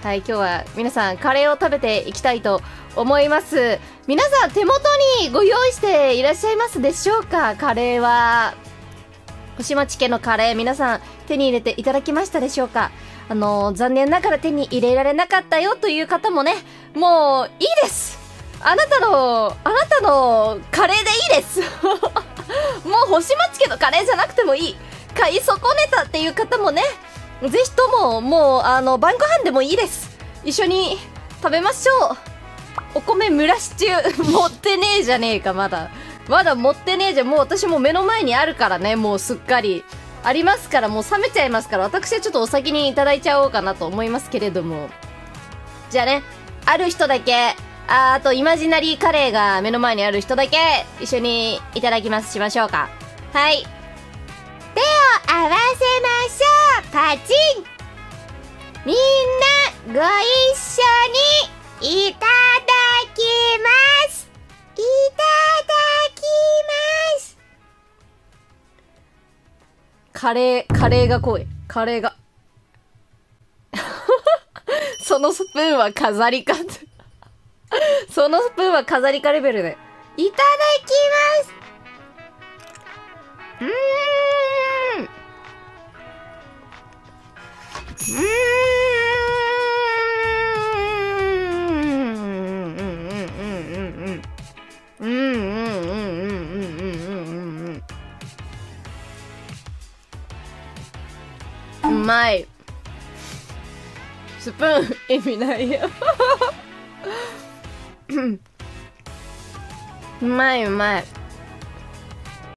はい、今日は皆さんカレーを食べていきたいと思います。皆さん手元にご用意していらっしゃいますでしょうか？カレーは。星町家のカレー、皆さん手に入れていただきましたでしょうか？残念ながら手に入れられなかったよという方もね、もういいです。あなたのカレーでいいです。もう星町家のカレーじゃなくてもいい。買い損ねたっていう方もね、ぜひとも、もう、晩ご飯でもいいです。一緒に食べましょう。お米蒸らし中。持ってねえじゃねえか、まだ。まだ持ってねえじゃん。もう私も目の前にあるからね、もうすっかり。ありますから、もう冷めちゃいますから、私はちょっとお先にいただいちゃおうかなと思いますけれども。じゃあね、ある人だけ、あと、イマジナリーカレーが目の前にある人だけ、一緒にいただきます、しましょうか。はい。手を合わせましょう。パチン。みんな、ご一緒に、いただきます。いただきます。カレーが濃い。カレーが。そのスプーンは飾りか。そのスプーンは飾りかレベルで。いただきます。うまい。スプーン意味ないよ。うまいうまい。